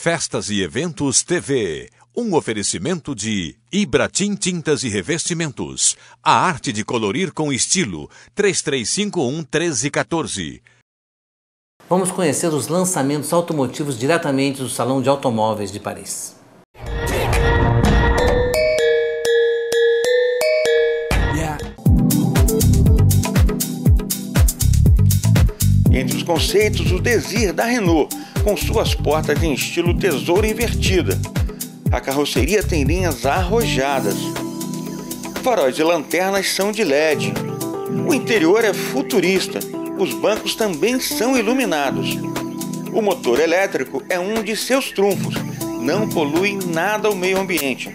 Festas e Eventos TV. Um oferecimento de Ibratim Tintas e Revestimentos. A arte de colorir com estilo. 3351-1314. Vamos conhecer os lançamentos automotivos diretamente do Salão de Automóveis de Paris. Entre os conceitos, o Desir da Renault, com suas portas em estilo tesoura invertida. A carroceria tem linhas arrojadas. Faróis e lanternas são de LED. O interior é futurista. Os bancos também são iluminados. O motor elétrico é um de seus trunfos. Não polui nada o meio ambiente.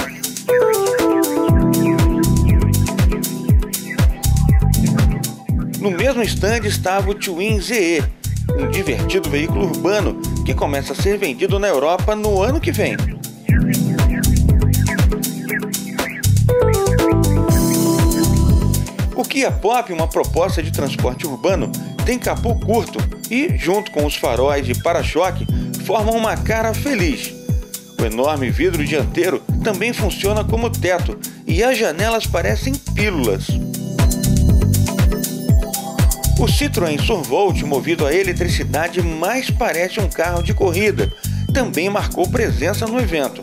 No mesmo stand estava o Twin ZE, um divertido veículo urbano que começa a ser vendido na Europa no ano que vem. O Kia Pop, uma proposta de transporte urbano, tem capô curto e, junto com os faróis e para-choque, formam uma cara feliz. O enorme vidro dianteiro também funciona como teto e as janelas parecem pílulas. O Citroën Survolt, movido a eletricidade, mais parece um carro de corrida. Também marcou presença no evento.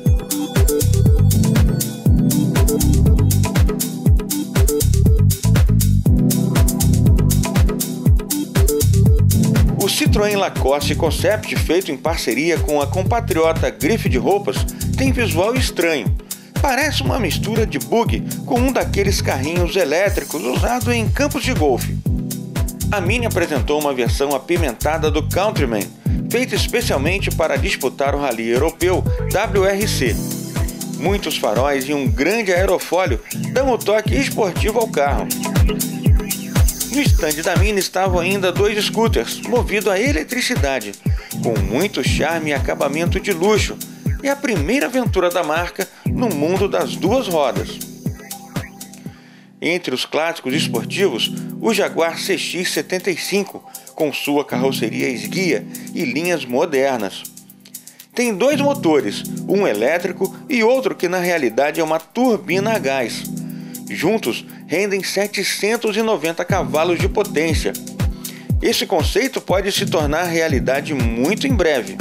O Citroën Lacoste Concept, feito em parceria com a compatriota Grife de Roupas, tem visual estranho. Parece uma mistura de buggy com um daqueles carrinhos elétricos usado em campos de golfe. A Mini apresentou uma versão apimentada do Countryman, feita especialmente para disputar o rally europeu WRC. Muitos faróis e um grande aerofólio dão o toque esportivo ao carro. No estande da Mini estavam ainda dois scooters, movidos a eletricidade, com muito charme e acabamento de luxo, e a primeira aventura da marca no mundo das duas rodas. Entre os clássicos esportivos, o Jaguar CX-75, com sua carroceria esguia e linhas modernas. Tem dois motores, um elétrico e outro que na realidade é uma turbina a gás. Juntos, rendem 790 cavalos de potência. Esse conceito pode se tornar realidade muito em breve.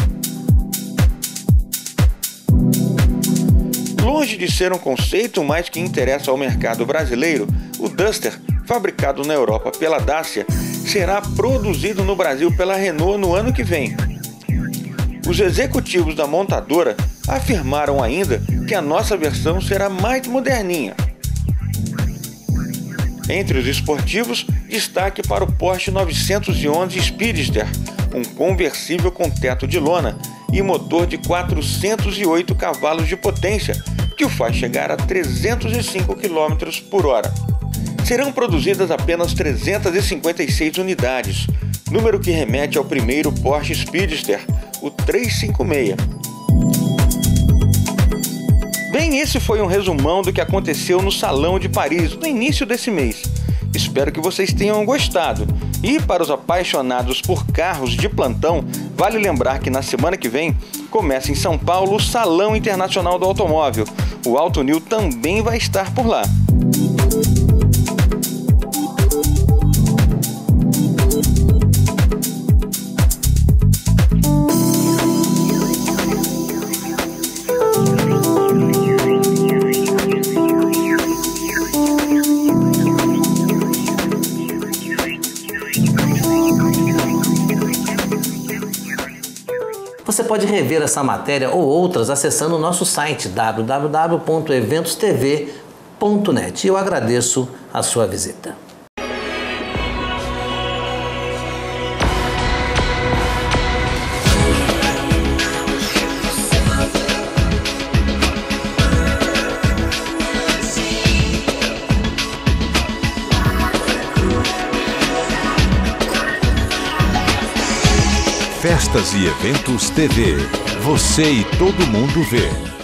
Longe de ser um conceito mais que interessa ao mercado brasileiro, o Duster, fabricado na Europa pela Dacia, será produzido no Brasil pela Renault no ano que vem. Os executivos da montadora afirmaram ainda que a nossa versão será mais moderninha. Entre os esportivos, destaque para o Porsche 911 Speedster, um conversível com teto de lona e motor de 408 cavalos de potência, que o faz chegar a 305 km por hora. Serão produzidas apenas 356 unidades, número que remete ao primeiro Porsche Speedster, o 356. Bem, esse foi um resumão do que aconteceu no Salão de Paris no início desse mês. Espero que vocês tenham gostado. E para os apaixonados por carros de plantão, vale lembrar que na semana que vem começa em São Paulo o Salão Internacional do Automóvel. O Auto New também vai estar por lá. Você pode rever essa matéria ou outras acessando o nosso site www.eventostv.net. Eu agradeço a sua visita. Festas e Eventos TV. Você e todo mundo vê.